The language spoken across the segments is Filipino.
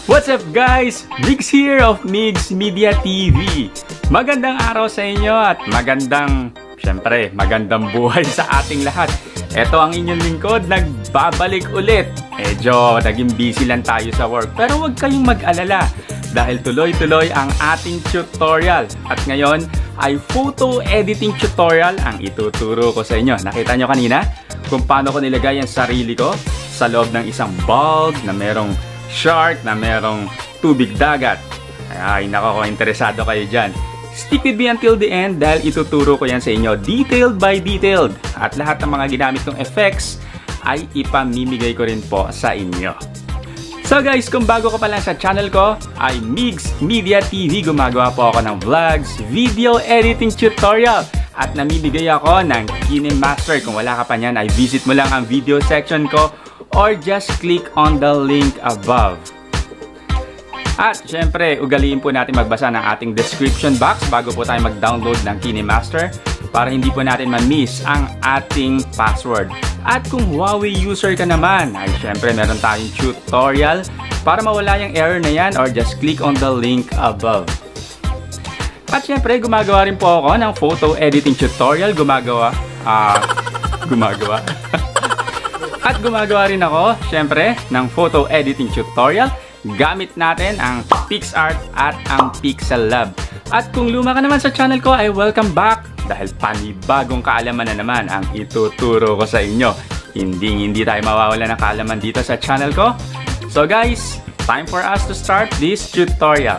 What's up guys? Migs here of Migs Media TV. Magandang araw sa inyo at magandang buhay sa ating lahat. Ito ang inyong lingkod, nagbabalik ulit. Medyo naging busy lang tayo sa work, pero huwag kayong mag-alala dahil tuloy-tuloy ang ating tutorial. At ngayon ay photo editing tutorial ang ituturo ko sa inyo. Nakita nyo kanina kung paano ko nilagay ang sarili ko sa loob ng isang bulb na merong shark, na merong tubig dagat. Ay nako, kung interesado kayo dyan, stick with me until the end dahil ituturo ko yan sa inyo detailed by detailed. At lahat ng mga ginamit kong effects ay ipamimigay ko rin po sa inyo. So guys, kung bago ka pa lang sa channel ko, ay Migs Media TV. Gumagawa po ako ng vlogs, video editing tutorial, at namimigay ako ng KineMaster. Kung wala ka pa nyan, ay visit mo lang ang video section ko or just click on the link above. At syempre, ugaliin po natin magbasa ng ating description box bago po tayo mag-download ng KineMaster para hindi po natin ma-miss ang ating password. At kung Huawei user ka naman, ay syempre meron tayong tutorial para mawala yung error na yan, or just click on the link above. At syempre, gumagawa rin po ako ng photo editing tutorial. At gumagawa rin ako, syempre, ng photo editing tutorial. Gamit natin ang PixArt at ang Pixellab. At kung luma ka naman sa channel ko, ay welcome back dahil panibagong kaalaman na naman ang ituturo ko sa inyo. Hindi tayo mawawala ng kaalaman dito sa channel ko. So guys, time for us to start this tutorial.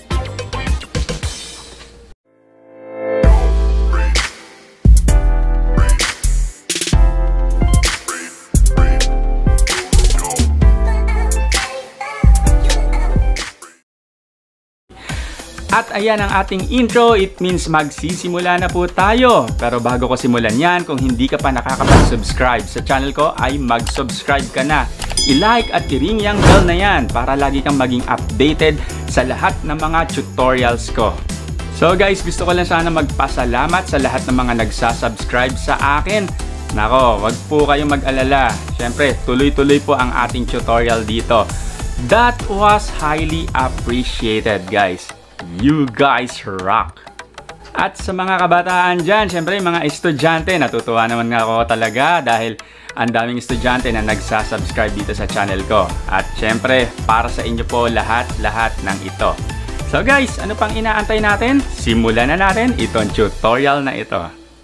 At ayan ang ating intro. It means magsisimula na po tayo. Pero bago ko simulan yan, kung hindi ka pa nakakapag-subscribe sa channel ko, ay mag-subscribe ka na. I-like at i-ring yung bell na yan para lagi kang maging updated sa lahat ng mga tutorials ko. So guys, gusto ko lang sana magpasalamat sa lahat ng mga nagsasubscribe sa akin. Nako, wag po kayong mag-alala. Siyempre, tuloy-tuloy po ang ating tutorial dito. That was highly appreciated guys. You guys rock! At sa mga kabataan dyan, syempre mga estudyante, natutuwa naman nga ako talaga dahil ang daming estudyante na nagsasubscribe dito sa channel ko. At syempre, para sa inyo po lahat ng ito. So guys, ano pang inaantay natin? Simulan na natin itong tutorial na ito.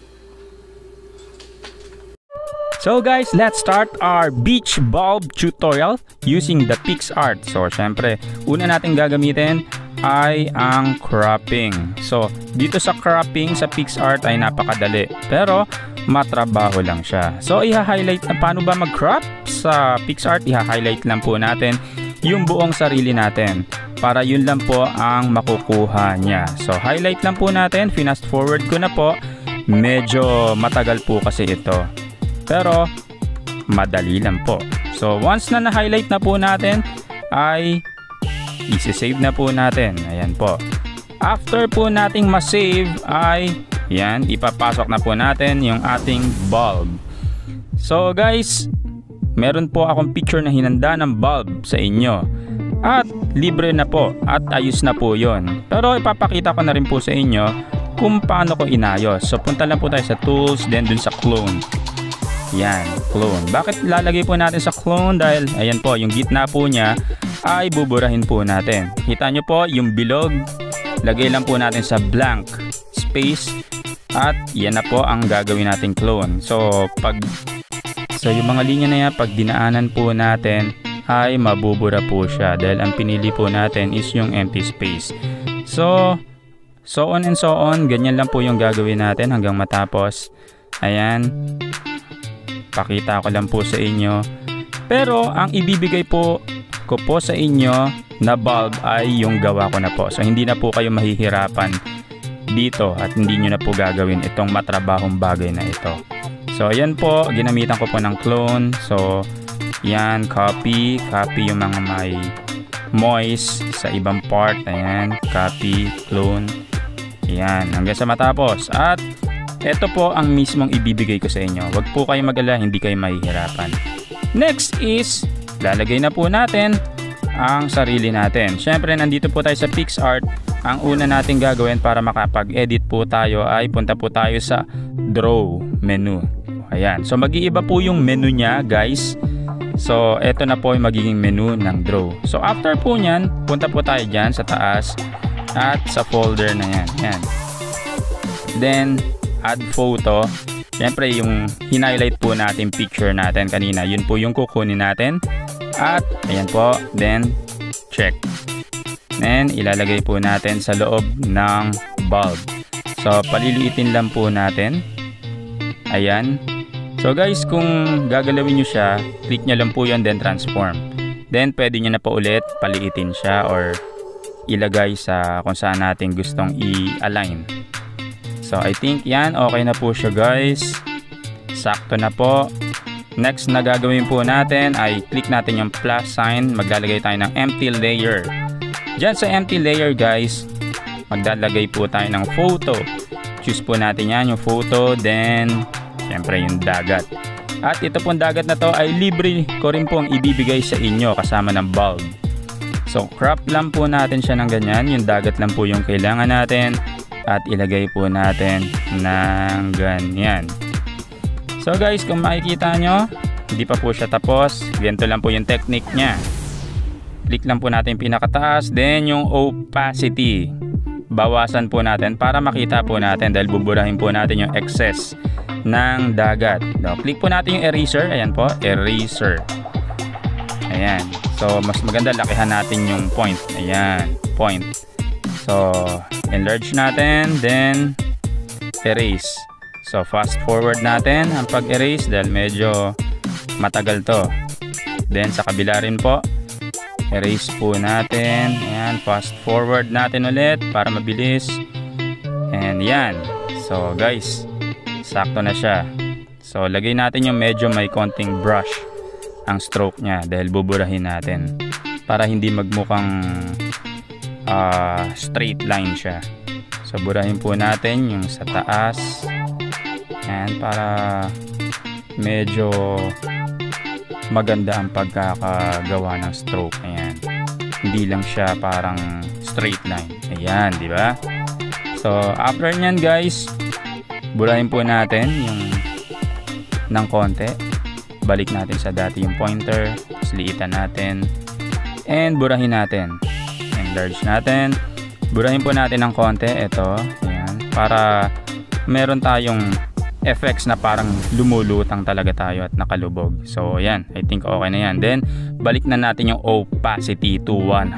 So guys, let's start our beach bulb tutorial using the PixArt. So syempre, una natin gagamitin ay ang cropping. So dito sa cropping sa PixArt ay napakadali, pero matrabaho lang siya. So i-highlight na paano ba mag-crop sa PixArt. I-highlight lang po natin yung buong sarili natin para yun lang po ang makukuha niya. So highlight lang po natin, fast forward ko na po. Medyo matagal po kasi ito, pero madali lang po. So once na na-highlight na po natin, ay isi-save na po natin. Ayan po. After po nating ma-save ay yan, ipapasok na po natin yung ating bulb. So guys, meron po akong picture na hinanda ng bulb sa inyo. At libre na po at ayos na po yon. Pero ipapakita ko na rin po sa inyo kung paano ko inayos. So punta lang po tayo sa tools, then dun sa clone. Yan, clone. Bakit lalagay po natin sa clone? Dahil ayan po, yung gitna po niya ay buburahin po natin. Kita nyo po yung bilog, lagay lang po natin sa blank space at yan na po ang gagawin nating clone. So yung mga linya na yan, pag dinaanan po natin ay mabubura po siya dahil ang pinili po natin is yung empty space. So on and so on, ganyan lang po yung gagawin natin hanggang matapos. Ayan, pakita ko lang po sa inyo. Pero ang ibibigay po ko po sa inyo na bulb ay yung gawa ko na po. So hindi na po kayo mahihirapan dito at hindi nyo na po gagawin itong matrabahong bagay na ito. So ayan po, ginamitan ko po ng clone. So yan, copy yung mga may moist sa ibang part. Ayan, copy, clone. Ayan, hanggang sa matapos. At ito po ang mismong ibibigay ko sa inyo. Huwag po kayo mag-alala, hindi kayo mahihirapan. Next is lalagay na po natin ang sarili natin. Syempre, nandito po tayo sa PicsArt. Ang una natin gagawin para makapag-edit po tayo ay punta po tayo sa Draw menu. Ayan. So, mag-iiba po yung menu niya, guys. So, eto na po yung magiging menu ng Draw. So, after po nyan, punta po tayo dyan sa taas at sa folder na yan. Ayan. Then, add photo. Siyempre, yung hinighlight po natin picture natin kanina, yun po yung kukunin natin. At, ayan po. Then, check. Then, ilalagay po natin sa loob ng bulb. So, paliliitin lang po natin. Ayan. So guys, kung gagalawin nyo siya, click nyo lang po yan, then transform. Then pwede nyo na po ulit paliitin siya or ilagay sa kung saan natin gustong i-align. So I think yan, okay na po siya guys. Sakto na po. Next na gagawin po natin ay click natin yung plus sign. Maglalagay tayo ng empty layer. Diyan sa empty layer guys, maglalagay po tayo ng photo. Choose po natin yan, yung photo, then siyempre yung dagat. At ito pong dagat na to ay libre ko rin pong ibibigay sa inyo kasama ng bulb. So crop lang po natin siya ng ganyan. Yung dagat lang po yung kailangan natin. At ilagay po natin ng ganyan. So guys, kung makikita nyo, hindi pa po siya tapos. Ganito lang po yung technique nya. Click lang po natin pinakataas. Then yung opacity, bawasan po natin para makita po natin dahil buburahin po natin yung excess ng dagat. So, click po natin yung eraser. Ayan po, eraser. Ayan. So, mas maganda lakihan natin yung point. Ayan, point. So, enlarge natin, then erase. So, fast forward natin ang pag-erase dahil medyo matagal to. Then, sa kabila rin po, erase po natin. Ayan, fast forward natin ulit para mabilis. And yan. So, guys, sakto na siya. So, lagay natin yung medyo may konting brush ang stroke niya dahil buburahin natin para hindi magmukhang straight line siya. So, burahin po natin yung sa taas. Yan, para medyo maganda ang pagkakagawa ng stroke. Ayan. Hindi lang siya parang straight line. Ayan, di ba? So, after nyan guys, burahin po natin yung ng konti. Balik natin sa dati yung pointer. Liitan natin. And burahin natin. Enlarge natin. Burahin po natin ng konti. Ito. Ayan. Para meron tayong effects na parang lumulutang talaga tayo at nakalubog. So, ayan. I think okay na yan. Then, balik na natin yung opacity to 100%.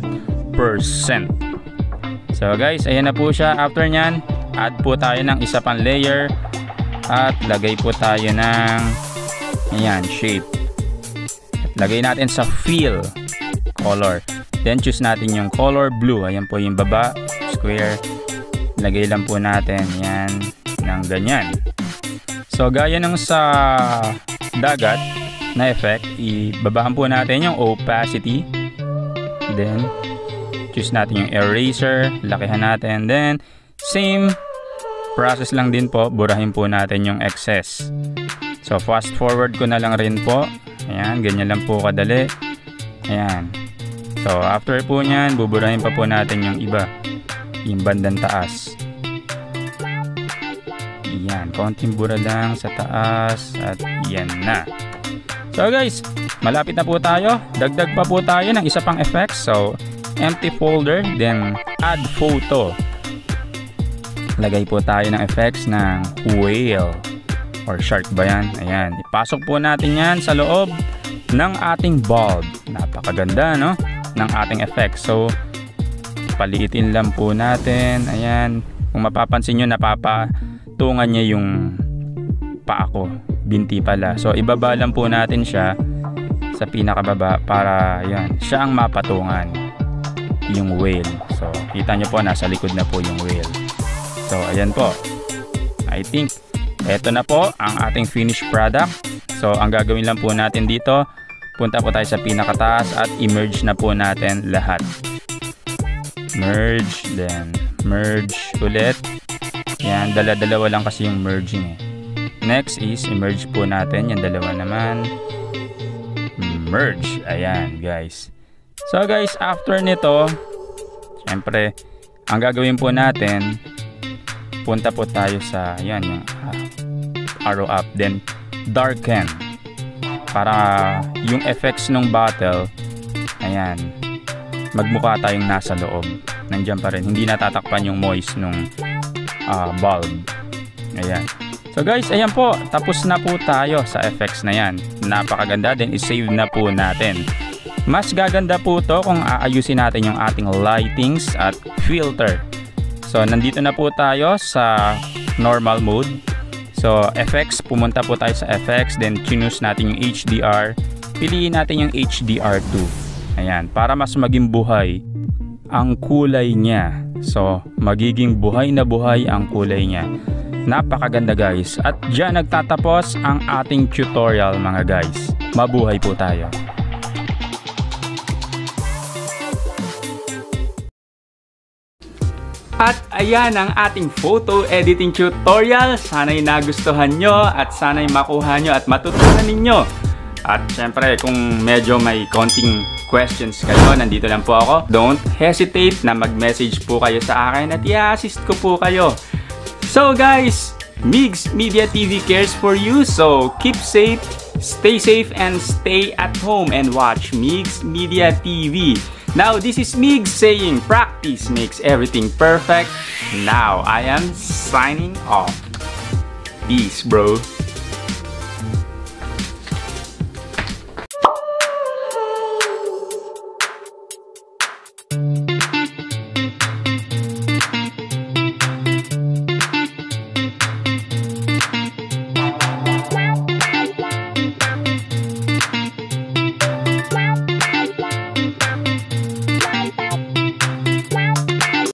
So, guys, ayan na po siya. After nyan, add po tayo ng isa pang layer at lagay po tayo ng ayan, shape. Lagay natin sa fill color. Then choose natin yung color blue. Ayan po yung baba, square. Lagay lang po natin yan ng ganyan. So gaya ng sa dagat na effect, ibabaan po natin yung opacity. Then choose natin yung eraser, lakihan natin. Then same process lang din po, burahin po natin yung excess. So fast forward ko na lang rin po. Ayan, ganyan lang po kadali. Ayan. So after po nyan, buburahin pa po natin yung iba, yung bandang taas. Ayan, konting bura lang sa taas. At yan na. So guys, malapit na po tayo. Dagdag pa po tayo ng isa pang effects. So empty folder, then add photo. Lagay po tayo ng effects ng whale or shark ba yan? Ayan, ipasok po natin yan sa loob ng ating bulb. Napakaganda, no? Ng ating effects. So paliitin lang po natin. Ayan, kung mapapansin nyo, napapatungan niya yung paa ko. Binti pala. So ibaba lang po natin siya sa pinakababa para yan, siya ang mapatungan yung whale. So kita nyo po, nasa likod na po yung whale. So ayan po, I think eto na po ang ating finished product. So ang gagawin lang po natin dito, punta po tayo sa pinakataas at i-merge na po natin lahat. Merge, then merge ulit. Yan, dalawa lang kasi yung merging eh. Next is i-merge po natin yung dalawa naman. Merge, ayan guys. So guys, after nito, syempre, ang gagawin po natin, punta po tayo sa, yan, yung arrow up, then darken. Para yung effects ng bottle, ayan, magmukha tayong nasa loob. Nandiyan pa rin, hindi natatakpan yung moist nung bulb. Ayan. So guys, ayan po, tapos na po tayo sa effects na yan. Napakaganda din, i-save na po natin. Mas gaganda po to kung aayusin natin yung ating lightings at filter. So nandito na po tayo sa normal mode. So effects, pumunta po tayo sa effects, then choose natin yung HDR. Piliin natin yung HDR2. Ayan, para mas maging buhay ang kulay niya. So magiging buhay na buhay ang kulay niya. Napakaganda guys. At dyan nagtatapos ang ating tutorial mga guys. Mabuhay po tayo. At ayan ang ating photo editing tutorial. Sana'y nagustuhan nyo at sana'y makuha nyo at matutunan ninyo. At syempre kung medyo may konting questions kayo, nandito lang po ako. Don't hesitate na mag-message po kayo sa akin at i-assist ko po kayo. So guys, Migs Media TV cares for you. So keep safe, stay safe, and stay at home and watch Migs Media TV. Now, this is Migs saying practice makes everything perfect. Now, I am signing off. Peace, bro.